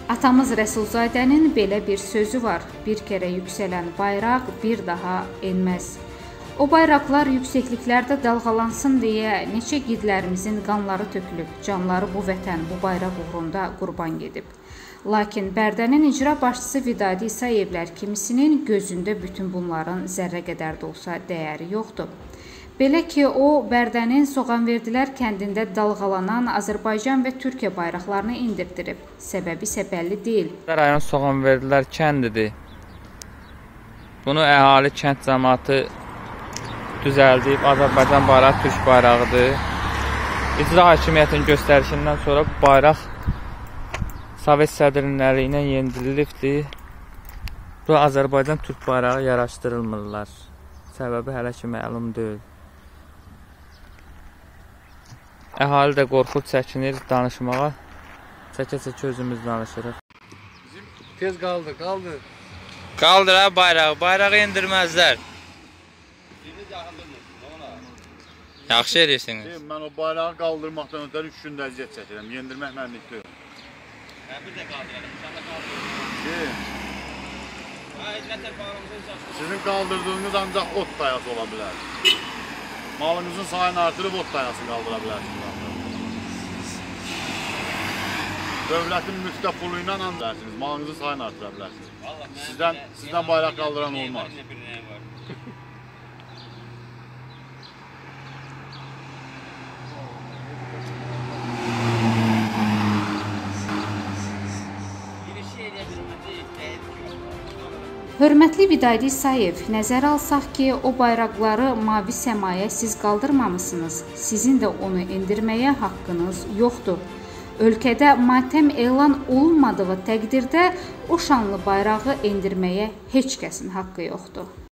Atamız Rəsulzadənin belə bir sözü var: bir kərə yüksələn bayraq bir daha enməz. O bayraqlar yüksəkliklərdə dalğalansın deyə neçə igidlərimizin qanları tökülüb, canları bu vətən, bu bayraq uğrunda qurban gedib. Lakin Bərdənin icra başçısı Vidadi İsayevlər kimisinin gözündə bütün bunların zərrə qədər də olsa dəyəri yoxdur. Belə ki, o, Bərdənin Soğanverdilər kəndində dalğalanan Azərbaycan və Türkiyə bayraqlarını indirdirib. Səbəbi isə bəlli deyil. Rayon Soğanverdilər kəndidir. Bunu əhali kənd cəmaatı düzəldib. Azərbaycan bayrağı Türk bayrağıdır. İcra hakimiyyətinin göstərişindən sonra bayraq Sovet sədrinin əli ilə yendirilibdir. Bu Azərbaycan Türk bayrağı yaraşdırılmırlar. Səbəbi hələ ki məlum deyil. Əhali də qorxub çəkinir danışmağa. Çəkə-çəkə özümüz danışırıq. Tez qaldı. Qaldır ha bayrağı. Bayrağı indirməzlər. Yaxşı edirsiniz. Mən o bayrağı qaldırmaqdan ötürü 3 gündə əziyyət çəkirəm. Yendirmək mənlik deyil. Bir də qaldıralım. Sizin qaldırdığınız ancaq ot dayası ola bilər. Malınızın sayını artırıb ot dayası qaldıra bilərsiniz. Dövlətin müftə pulu ilə anlarsınız, malınızın sayını artıra bilərsiniz. Sizdən bayraq qaldıran olmaz. Hörmətli Vidadi İsayev, nəzərə alsaq ki, o bayraqları mavi səmaya siz qaldırmamısınız. Sizin də onu endirməyə haqqınız yoxdur. Ölkədə matəm elan olunmadığı təqdirdə o şanlı bayrağı endirməyə heç kəsin haqqı yoxdur.